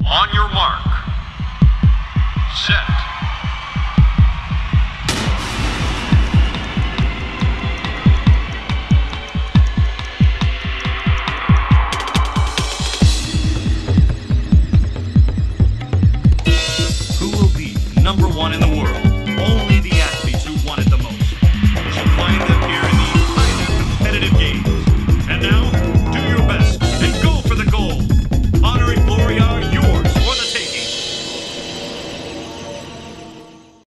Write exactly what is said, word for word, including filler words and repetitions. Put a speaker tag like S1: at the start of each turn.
S1: On your mark. Set. Who will be number one in the world?